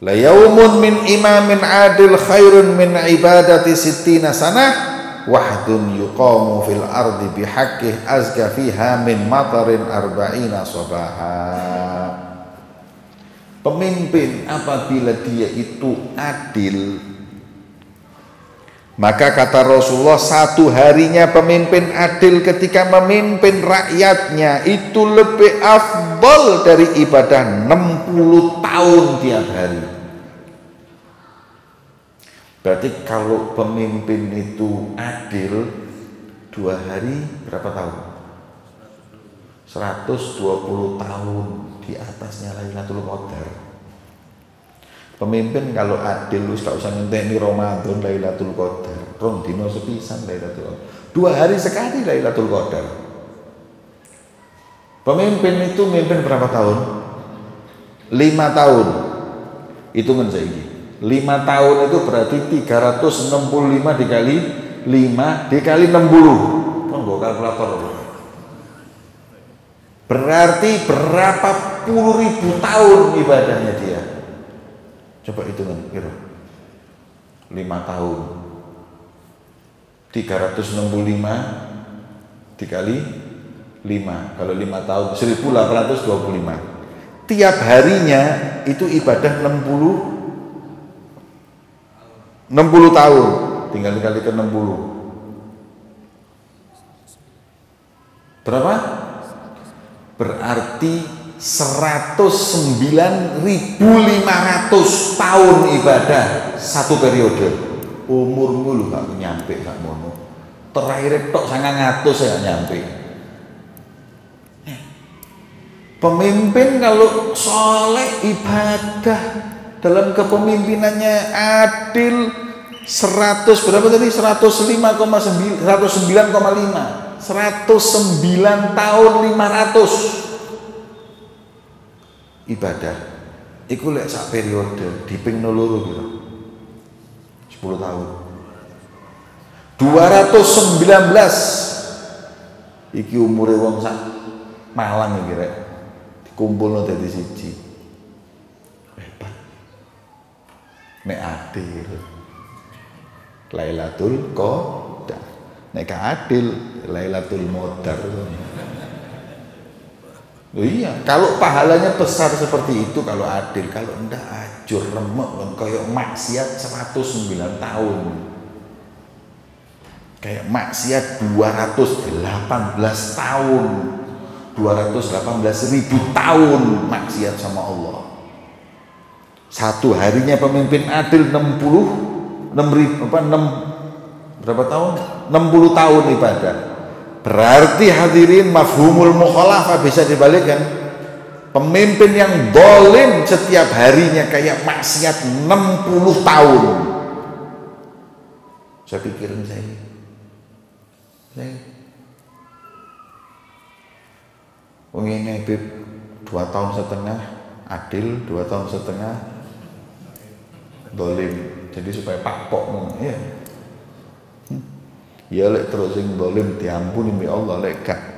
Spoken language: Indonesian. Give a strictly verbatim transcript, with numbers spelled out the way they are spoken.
La yaumun min imamin adil khairun min ibadati sittina sanah wahdun yuqamu fil ardi bihaqqih azka fiha min matarin arba'ina sabaha. Pemimpin apabila dia itu adil, maka kata Rasulullah, satu harinya pemimpin adil ketika memimpin rakyatnya itu lebih afdal dari ibadah enam puluh tahun tiap hari. Berarti kalau pemimpin itu adil, dua hari berapa tahun? seratus dua puluh tahun di atasnya Lailatul Qadar. Pemimpin kalau adil wis gak usah ngenteni Ramadan Lailatul Qadar. Rong dino sepisan Lailatul Qadar. Dua hari sekali Lailatul Qadar. Pemimpin itu mimpin berapa tahun? Lima tahun. Hitungan saiki. Lima tahun itu berarti tiga ratus enam puluh lima dikali lima dikali enam puluh. Kan gua kalkulator. Berarti berapa puluh ribu tahun ibadahnya dia. Coba hitungan kira. lima tahun. tiga ratus enam puluh lima dikali lima. Kalau lima tahun seribu delapan ratus dua puluh lima. Tiap harinya itu ibadah enam puluh enam puluh tahun. Tinggal dikali ke enam puluh. Berapa? Berarti seratus sembilan ribu lima ratus tahun ibadah satu periode. Umurmu lu gak nyampe gak mono. Terakhir tok sangang atus ya nyampe. Pemimpin kalau soleh ibadah dalam kepemimpinannya adil seratus berapa tadi? seratus lima koma sembilan seratus sembilan koma lima seratus sembilan tahun lima ratus ibadah. Iku lek sak periode diping loro piro? sepuluh tahun. dua ratus sembilan belas iki umure wong sak Malang iki rek. Dikumpulno dadi siji. Hebat. Nek adil. Lailatul Qadar. Nek adil Lailatul Modar. Oh iya, kalau pahalanya besar seperti itu kalau adil, kalau enggak ajur remek kayak maksiat seratus sembilan tahun. Kayak maksiat dua ratus delapan belas tahun. dua ratus delapan belas ribu tahun maksiat sama Allah. Satu harinya pemimpin adil enam puluh enam ribu apa enam berapa tahun? enam puluh tahun ibadah. Berarti hadirin mafhumul mukhalafah bisa dibalikkan. Pemimpin yang dolim setiap harinya kayak maksiat enam puluh tahun. Saya pikirin saya. Saya. Wong ini Bib dua tahun setengah adil, dua tahun setengah dolim. Jadi supaya pakpok ya. Ya lek terus sing dolim diampuni oleh Allah lek gak